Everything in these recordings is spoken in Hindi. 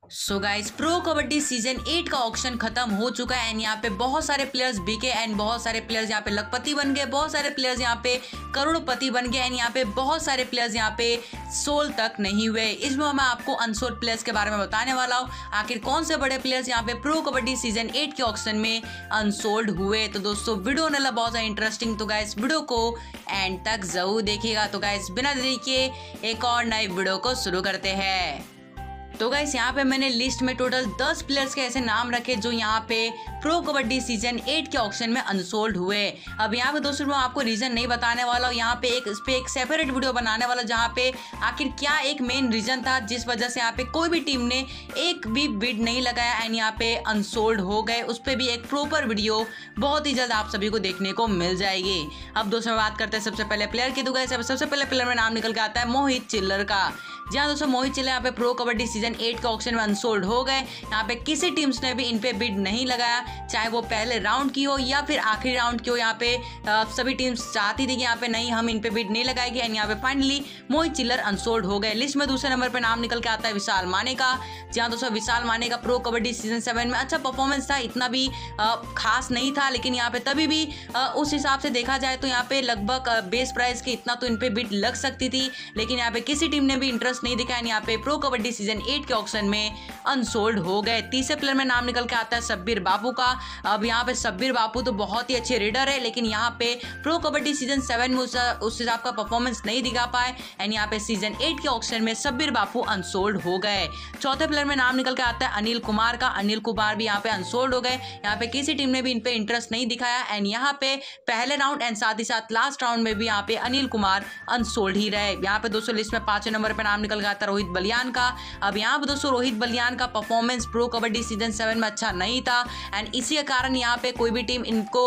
सो गाइस, प्रो कबड्डी सीजन 8 का ऑक्शन खत्म हो चुका है एंड यहाँ पे बहुत सारे प्लेयर्स बिके एंड बहुत सारे प्लेयर्स यहाँ पे लखपति बन गए, बहुत सारे प्लेयर्स यहाँ पे करोड़पति बन गए एंड यहाँ पे बहुत सारे प्लेयर्स यहाँ पे सोल तक नहीं हुए। इसमें मैं आपको अनसोल्ड प्लेयर्स के बारे में बताने वाला हूँ, आखिर कौन से बड़े प्लेयर्स यहाँ पे प्रो कबड्डी सीजन 8 के ऑक्शन में अनसोल्ड हुए। तो दोस्तों वीडियो होने वाला बहुत इंटरेस्टिंग, तो गाइस वीडियो को एंड तक जरूर देखिएगा। तो गाइस बिना देरी के एक और नई वीडियो को शुरू करते हैं। तो गाइस यहाँ पे मैंने लिस्ट में टोटल 10 प्लेयर्स के ऐसे नाम रखे जो यहाँ पे प्रो कबड्डी सीजन 8 के ऑक्शन में अनसोल्ड हुए। अब यहाँ पे दोस्तों मैं आपको रीजन नहीं बताने वाला हूँ, यहाँ पे इस पे एक सेपरेट वीडियो बनाने वाला जहाँ पे आखिर क्या एक मेन रीजन था जिस वजह से यहाँ पे कोई भी टीम ने एक भी बिड नहीं लगाया एंड यहाँ पे अनसोल्ड हो गए। उस पर भी एक प्रॉपर वीडियो बहुत ही जल्द आप सभी को देखने को मिल जाएगी। अब दोस्तों बात करते हैं सबसे पहले प्लेयर की। तो गाइस सबसे पहले प्लेयर में नाम निकल के आता है मोहित चिल्लर का। जी हाँ दोस्तों, मोहित चिल्लर यहाँ पे प्रो कबड्डी सीजन 8 के ऑक्शन में अनसोल्ड हो गए। यहाँ पे किसी टीम्स ने भी इन पे बिड नहीं लगाया, चाहे वो पहले राउंड की हो या फिर आखिरी राउंड की हो। यहाँ पे सभी टीम्स चाहती थी कि यहाँ पे नहीं, हम इन पे बिड नहीं लगाएंगे एंड यहाँ पे फाइनली मोहित चिल्लर अनसोल्ड हो गए। लिस्ट में दूसरे नंबर पे नाम निकल के आता है विशाल माने का। जी हाँ दोस्तों, विशाल माने का प्रो कबड्डी सीजन 7 में अच्छा परफॉर्मेंस था, इतना भी खास नहीं था, लेकिन यहाँ पे तभी भी उस हिसाब से देखा जाए तो यहाँ पे लगभग बेस प्राइस के इतना तो इन पे बिड लग सकती थी, लेकिन यहाँ पे किसी टीम ने भी इंटरेस्ट नहीं दिखाया। यहाँ पे प्रो कबड्डी सीजन 8 के ऑक्शन में अनसोल्ड हो गए। तीसरे प्लेयर में नाम निकल के आता है शब्बीर बापू का। अब यहाँ पे शब्बीर बापू तो बहुत ही अच्छे रेडर है, लेकिन यहाँ पे प्रो कबड्डी सीजन 7 में उस हिसाब का परफॉर्मेंस नहीं दिखा पाए एंड यहाँ पे सीजन 8 के ऑक्शन में शब्बीर बापू अनसोल्ड हो गए। चौथे प्लेयर में नाम निकल के आता है अनिल कुमार का। अनिल कुमार भी यहाँ पे अनसोल्ड हो गए। यहाँ पे किसी टीम ने भी इन पे इंटरेस्ट नहीं दिखाया एंड यहाँ पे पहले राउंड एंड साथ ही साथ लास्ट राउंड में भी यहाँ पे अनिल कुमार अनसोल्ड ही रहे। यहाँ पे दोस्तों लिस्ट में 5वें नंबर पे नाम निकल के आता है रोहित बलियान का। अब यहाँ पे दोस्तों रोहित बलियान का परफॉर्मेंस प्रो कबड्डी सीजन 7 में अच्छा नहीं था एंड इसी के कारण यहाँ पे कोई भी टीम इनको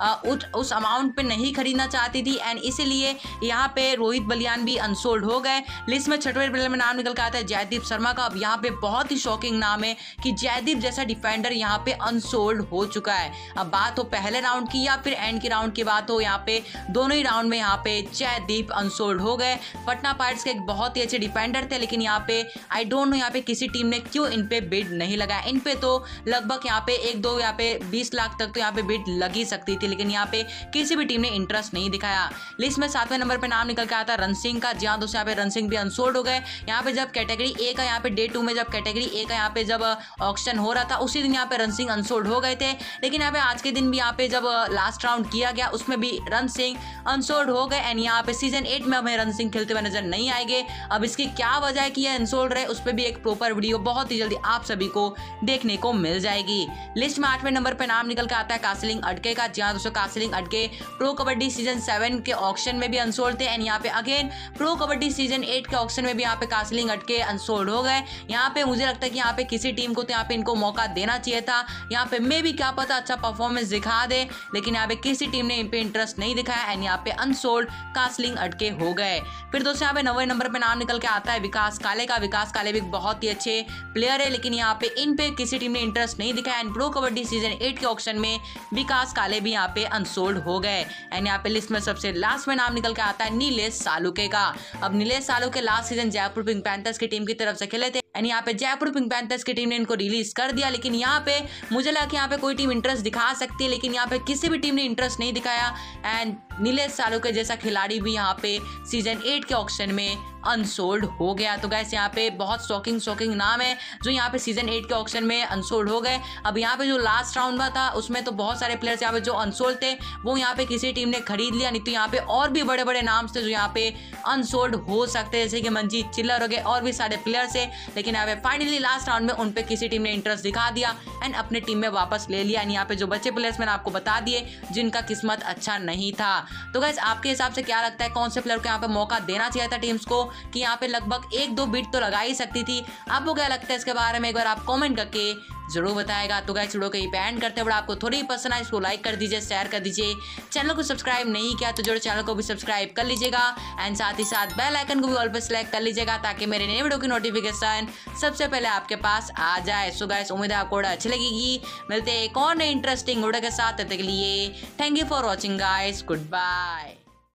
उस अमाउंट पे नहीं खरीदना चाहती थी एंड इसीलिए यहाँ पे रोहित बलियान भी अनसोल्ड हो गए। लिस्ट में 6वें प्लेयर में नाम निकल के आता है जयदीप शर्मा का। अब यहाँ पे बहुत ही शॉकिंग नाम है कि जयदीप जैसा डिफेंडर यहाँ पे अनसोल्ड हो चुका है। अब बात हो पहले राउंड की या फिर एंड की राउंड की बात हो, यहाँ पे दोनों ही राउंड में यहाँ पे जयदीप अनसोल्ड हो गए। पटना पायरेट्स के एक बहुत ही अच्छे डिफेंडर थे, लेकिन यहाँ पे आई डोंट नो यहाँ पे किसी टीम ने क्यों इन पे बिड नहीं लगाया। इन पे तो लगभग यहाँ पे 1-2 यहाँ पे 20 लाख तक तो यहाँ पे बिड लगी सकती थी, लेकिन यहाँ पे किसी भी टीम ने इंटरेस्ट नहीं दिखाया। लिस्ट में 7वें नंबर पे नाम निकल के आता है रण सिंह का। जहाँ दोस्तों यहाँ पे रण सिंह भी अनसोल्ड हो गए। यहाँ पे जब कैटेगरी ए का यहाँ पे डे 2 में जब कैटेगरी ए का यहाँ पे जब ऑक्शन हो रहा था उसी दिन यहाँ पे रण सिंह अनसोल्ड हो गए थे, लेकिन यहाँ पे आज के दिन भी यहाँ पे जब लास्ट राउंड किया गया उसमें भी रण सिंह अनसोल्ड हो गए एंड यहाँ पे सीजन 8 में हमें रण सिंह खेलते हुए नजर नहीं आएंगे। अब इसकी क्या वजह है कि ये अनसोल्ड रहे, उस पर भी एक प्रॉपर वीडियो बहुत ही जल्दी आप सभी को देखने को मिल जाएगी। लिस्ट में 8वें नंबर पे नाम निकल के आता है कासिलिंग अटके का। जहाँ दोस्तों कासिलिंग अटके प्रो कबड्डी सीजन 7 के ऑक्शन में भी अनसोल्ड थे एंड यहाँ पे अगेन प्रो कबड्डी सीजन 8 के ऑक्शन में भी यहाँ पे कासिलिंग अटके अनसोल्ड हो गए। यहाँ पे मुझे लगता है कि यहाँ पे किसी टीम को तो यहाँ पे इनको मौका देना चाहिए था, यहाँ पे मे भी क्या पता अच्छा परफॉर्मेंस दिखा दे, लेकिन यहाँ पे किसी टीम ने इन पे इंटरेस्ट नहीं दिखाया एंड यहाँ पे अनसोल्ड कासिलिंग अटके हो गए। फिर दोस्तों यहाँ पे 9वें नंबर पे नाम निकल के आता है विकास काले का। विकास काले भी बहुत ही अच्छे प्लेयर है, लेकिन यहाँ पे इन पे किसी टीम ने इंटरेस्ट नहीं दिखाया एंड प्रो कबड्डी सीजन 8 के ऑक्शन में विकास काले भी यहाँ पे अनसोल्ड हो गए। एंड यहाँ पे लिस्ट में सबसे लास्ट में नाम निकल के आता है नीलेश सालुके का। अब Nilesh Saluke last season Jaipur pink panthers की टीम की तरफ से खेले थे एंड यहाँ पे जयपुर पिंक पैंथर्स की टीम ने इनको रिलीज कर दिया, लेकिन यहाँ पे मुझे लगा कि यहाँ पे कोई टीम इंटरेस्ट दिखा सकती है, लेकिन यहाँ पे किसी भी टीम ने इंटरेस्ट नहीं दिखाया एंड नीलेश सालुके जैसा खिलाड़ी भी यहाँ पे सीजन 8 के ऑक्शन में अनसोल्ड हो गया। तो गाइस यहाँ पे बहुत शॉकिंग नाम है जो यहाँ पे सीजन 8 के ऑक्शन में अनसोल्ड हो गए। अब यहाँ पे जो लास्ट राउंड में था उसमें तो बहुत सारे प्लेयर्स यहाँ पे जो अनसोल्ड थे वो यहाँ पे किसी टीम ने खरीद लिया, नहीं तो यहाँ पे और भी बड़े बड़े नाम थे जो यहाँ पे अनसोल्ड हो सकते हैं, जैसे कि मनजीत चिल्लर हो गए और भी सारे प्लेयर्स है, लेकिन यहाँ पे फाइनली लास्ट राउंड में उन पे किसी टीम ने इंटरेस्ट दिखा दिया एंड अपने टीम में वापस ले लिया। यहाँ पे जो बच्चे प्लेयर्स मैंने आपको बता दिए जिनका किस्मत अच्छा नहीं था। तो गाइस आपके हिसाब से क्या लगता है कौन से प्लेयर को यहाँ पे मौका देना चाहिए था टीम्स को कि यहाँ पे लगभग 1-2 बिड तो लगा ही सकती थी? आपको क्या लगता है इसके बारे में एक बार आप कमेंट करके जरूर बताएगा। तो गाइस वीडियो को यहीं पे एंड करते हैं। आपको थोड़ी पसंद आए इसको लाइक कर दीजिए, शेयर कर दीजिए, चैनल को सब्सक्राइब नहीं किया तो जरूर चैनल को भी सब्सक्राइब कर लीजिएगा एंड साथ ही साथ बेल आइकन को भी ऑल पे सेलेक्ट कर लीजिएगा ताकि मेरे नए वीडियो की नोटिफिकेशन सबसे पहले आपके पास आ जाए। सो गाइस उम्मीद है आपको अच्छी लगेगी। मिलते हैं एक और नई इंटरेस्टिंग वीडियो के साथ, तब तक के लिए thank you for watching guys, good bye.